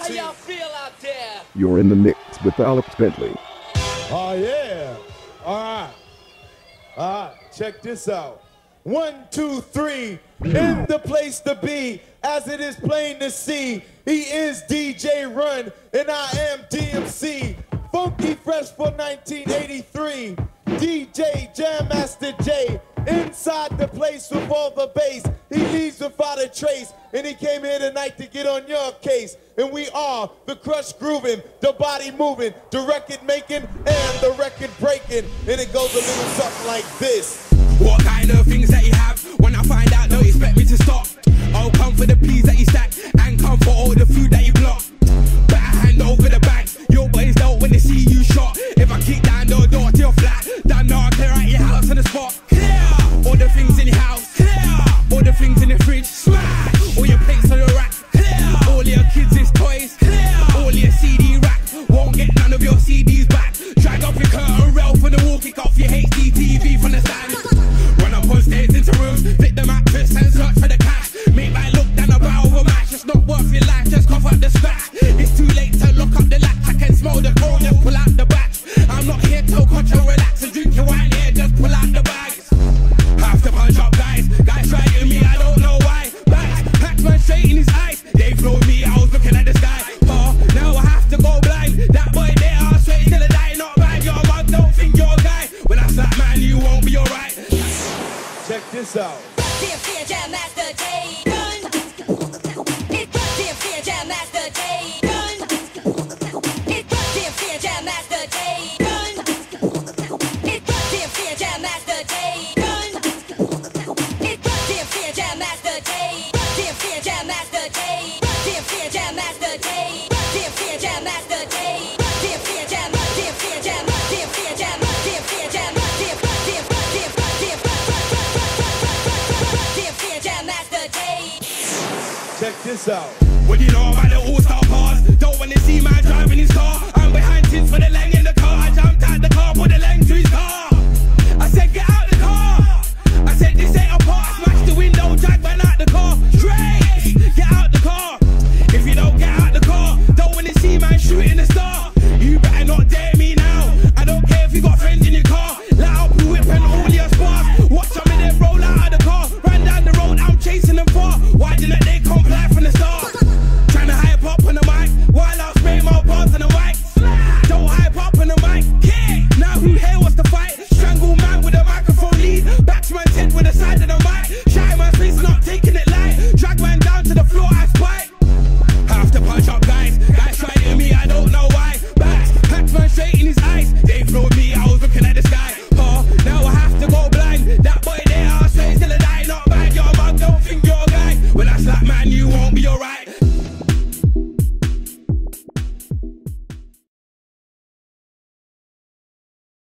How y'all feel out there? You're in the mix with Alex Bentley. Oh, yeah. All right, check this out. 1, 2, 3, in the place to be, as it is plain to see. He is DJ Run, and I am DMC. Funky Fresh for 1983. DJ Jam Master J, inside the place with all the bass. He leaves without a trace, and he came here tonight to get on your case. And we are the crush grooving, the body moving, the record making, and the record breaking. And it goes a little something like this. What kind of things that you have? When I find out, don't expect me to stop. I'll come for the peas that you stack, and come for all the food that you block. Better hand over the bag. Your boys know when they see you shot. If I kick down the door to your flat, then I'll clear out your house on the spot. Clear all the things in your house. Clear all the things in the fridge. Smash all your plates on your rack. Clear all your kids' toys. Clear all your CD rack. Won't get none of your CDs back. Drag off your curtain rail from the wall. Kick off your HD TV from the stand. Run up on stage into rooms. Flick the mattress and search for the cash. Make my look down the barrel of a match. It's not worth your life. Just cough up the scratch. It's too late to lock up the latch. I can smell the cold and pull out the batch. I'm not here to coach and relax and drink your wine here. Just pull out the bags. Have to punch up guys. Guys try to me, I don't know why. Bags, hacks man straight in his eyes. They flow me, I was looking at the sky. Oh, now I have to go blind. That boy there, I'll straight till the die. Not bad, your mug, don't think you're a guy. When I slap man, you won't be alright. Check this out. DMC Jam Master J. Run. DMC Jam Master J. Run. DMC Jam Master J. Run. DMC Jam Master J. Run. DMC Jam Master J. DMC Jam Master J. DMC Jam Master J. DMC Jam Master J. DMC Jam. DMC Jam. DMC Jam. DMC Jam. Check this out. What do you know about the all-star cars? Don't wanna see man driving his car. I'm behind tins for the leng in the car. I jumped out the car, put the leng to his car. I said get out the car. I said this ain't a park. Smash the window, drag man out the car. Straight, get out the car. If you don't get out the car, don't wanna see man shooting the star. You better not dare me now. I don't care if you got friends in your car. Let out the whip and all your spars. Watch some of them roll out of the car. Run down the road, I'm chasing them far. Why didn't they come